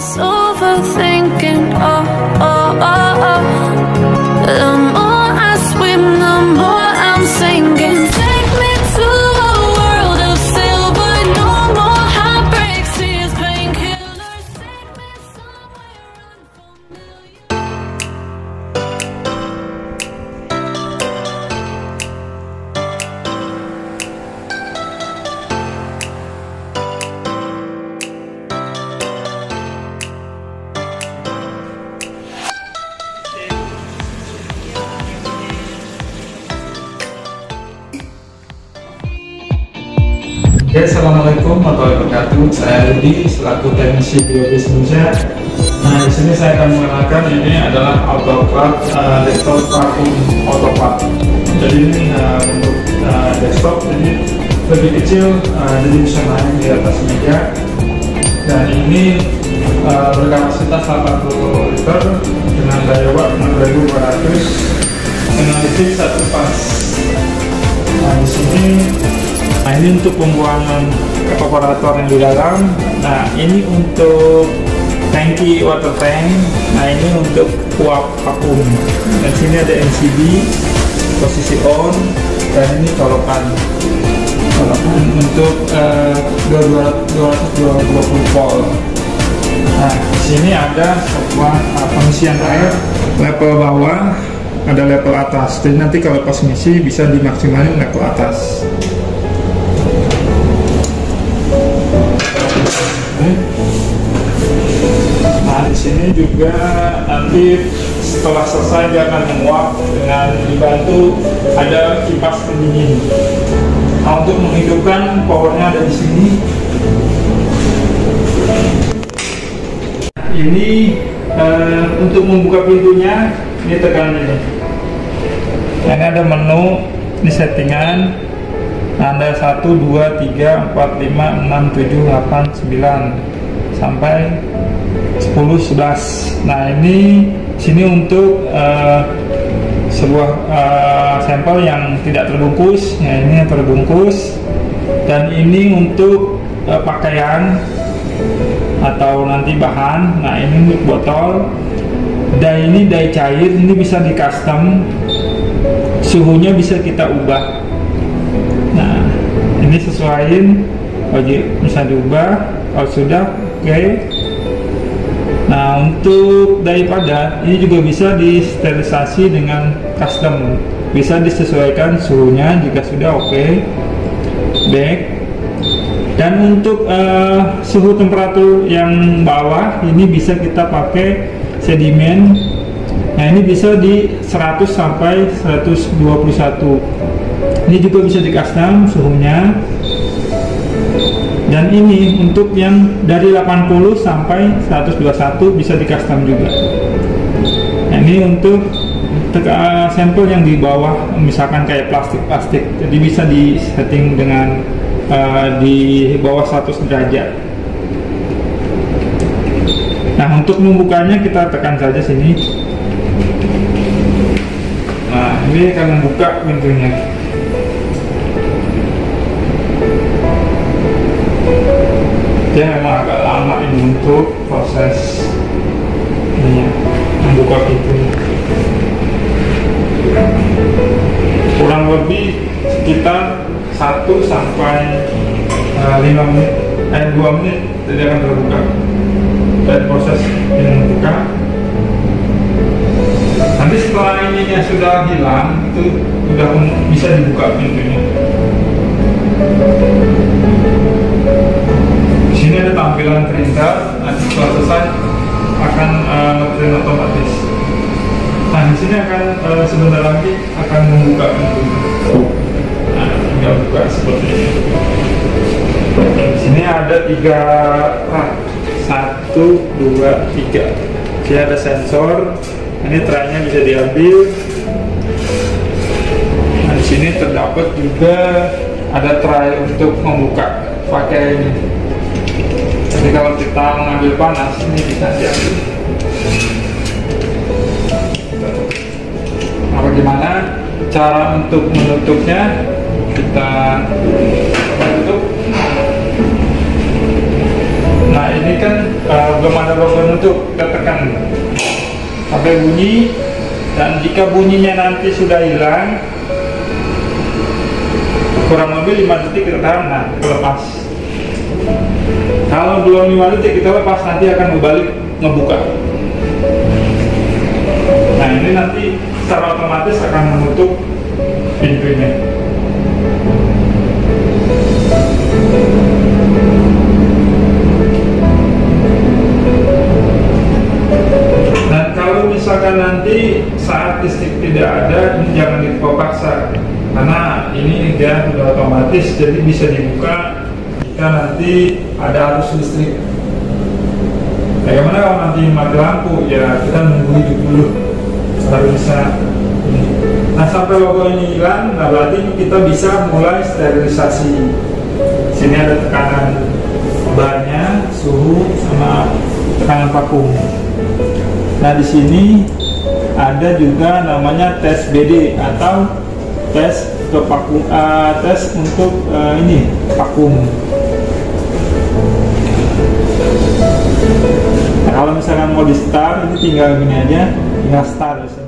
this overthinking. Oh, oh, oh, oh. The more I swim, the more I'm sinking. Take me to a world of silver. No more heartbreaks, tears, painkillers. Take me somewhere unfamiliar. Oke, assalamualaikum warahmatullahi wabarakatuh. Saya Rudi selaku teknisi biobis Indonesia. Nah, di sini saya akan mengenalkan ini adalah autoclave desktop vacuum autoclave. Jadi ini untuk desktop ini lebih kecil, jadi bisa main di atas meja. Dan ini berkapasitas 80 liter dengan daya watt 6200 dengan listrik 1 fase. Nah, di sini. Nah, ini untuk pembuangan evaporator yang di dalam. Nah, ini untuk tangki water tank. Nah, ini untuk uap vakum. Dan sini ada MCB, posisi on, dan ini colokan untuk 220 volt. Nah, di sini ada sebuah pengisian air level bawah, ada level atas. Jadi nanti kalau pas ngisi bisa dimaksimalin level atas. Nah, di sini juga nanti setelah selesai dia akan menguap dengan dibantu ada kipas pendingin. Nah, untuk menghidupkan powernya ada di sini. Ini untuk membuka pintunya, ini tekan ini. Ini ada menu, ini settingan. Nah, ada 1, 2, 3, 4, 5, 6, 7, 8, 9 sampai 10, 11. Nah, ini sini untuk sebuah sampel yang tidak terbungkus. Ya, ini yang terbungkus. Dan ini untuk pakaian atau nanti bahan. Nah, ini untuk botol. Dan ini dye cair, ini bisa di custom. Suhunya bisa kita ubah. Nah, ini sesuaiin, bisa diubah. Kalau sudah, oke. Nah, untuk dye padat ini juga bisa disterilisasi dengan custom. Bisa disesuaikan suhunya jika sudah oke. Back. Dan untuk suhu temperatur yang bawah ini bisa kita pakai sedimen. Nah, ini bisa di 100 sampai 121. Ini juga bisa di custom suhunya. Dan ini untuk yang dari 80 sampai 121 bisa di custom juga. Nah, ini untuk sampel yang di bawah, misalkan kayak plastik, jadi bisa di setting dengan di bawah 100 derajat. Nah, untuk membukanya kita tekan saja sini. Nah, ini akan membuka pintunya. Dia memang agak lama ini untuk proses ini membuka pintunya. Kurang lebih sekitar 1 sampai 5 menit, 2 menit jadi akan terbuka. Dan proses ini membuka. Nanti setelah ininya sudah hilang, itu sudah bisa dibuka pintunya. Di sini ada tampilan perintah. Nanti setelah selesai akan print otomatis. Nah, di sini akan sebentar lagi akan membuka pintunya. Nah, tinggal buka seperti ini. Di sini ada 3 rak, 1, 2, 3. Di sini ada sensor. Ini traynya bisa diambil. Nah, di sini terdapat juga ada tray untuk membuka pakai ini. Jadi kalau kita mengambil panas ini bisa diambil. Nah, bagaimana cara untuk menutupnya? Kita tutup. Nah, ini ini kan belum ada logo untuk kita tekan sampai bunyi, dan jika bunyinya nanti sudah hilang kurang lebih 5 detik kita tahan, nah kita lepas. Kalau belum 5 detik kita lepas, nanti akan berbalik ngebuka. Nah ini nanti secara otomatis akan menutup pintunya. Dan kalau misalkan nanti saat listrik tidak ada, ini jangan dibuka paksa, karena ini dia sudah otomatis, jadi bisa dibuka jika nanti ada arus listrik. Bagaimana kalau nanti mati lampu, ya kita nunggu hidup dulu baru bisa ini. Nah sampai logo ini hilang, nah berarti kita bisa mulai sterilisasi. Sini ada tekanan bannya, suhu, sama tekanan vakum. Nah di sini ada juga namanya tes BD atau tes untuk vakum, tes untuk ini vakum. Nah, kalau misalkan mau di start, ini tinggal gini aja, tinggal start di sini.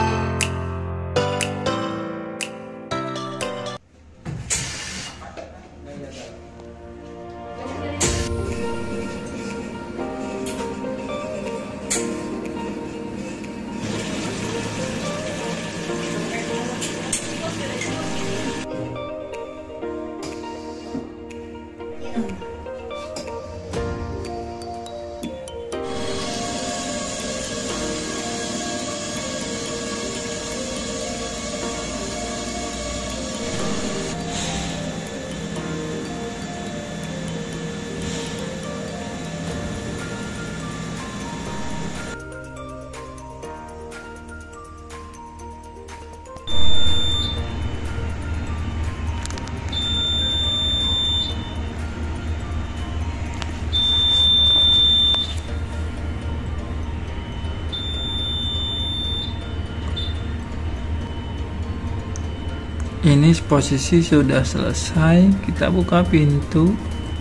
Ini posisi sudah selesai, kita buka pintu.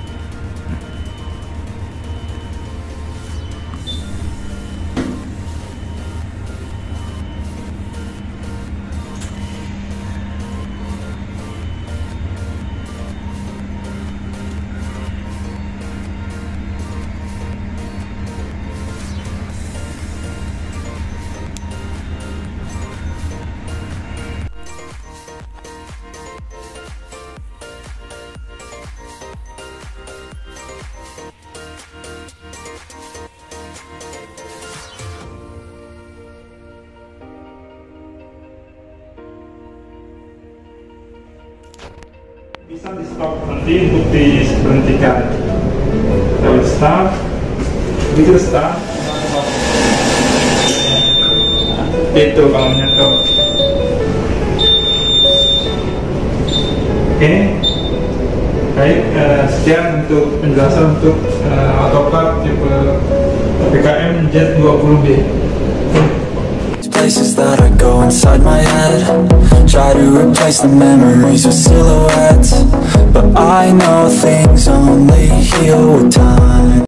Bisa di stop nanti untuk diberhentikan. Kalau start, begitu start, itu kalau nyetok. Oke, baik. Sekian untuk penjelasan untuk autoclave tipe PKM Z20B. Places that I go inside my head, try to replace the memories with silhouettes, but I know things only heal with time.